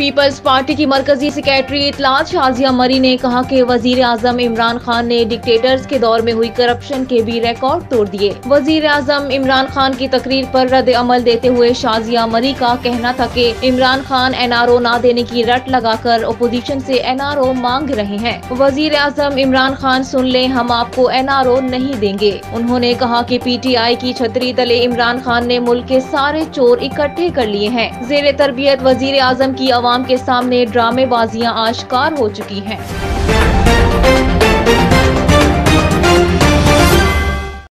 Peoples party की मरकजी secretary इतलात Shazia मरी ने कहा कि वजीर आजम इमरान खान ने डिक्टेटर्स के दौर में हुई करप्शन के भी रिकॉर्ड तोड़ दिए। वजीर आजम इमरान खान की तकरीर पर रद्द अमल देते हुए शाजिया मरी का कहना था कि इमरान खान NRO ना देने की रट लगाकर अपोजिशन से NRO मांग रहे हैं। वजीर आजम इमरान खान सुन ले, हम आपको NRO नहीं देंगे। उन्होंने कहा कि PTI की छतरी तले इमरान खान ने मुल्क के सारे चोर इकट्ठे कर लिए हैं। जेर तरबियत वजीर आजम की आवाम के सामने ड्रामेबाजियां आश्कार हो चुकी हैं।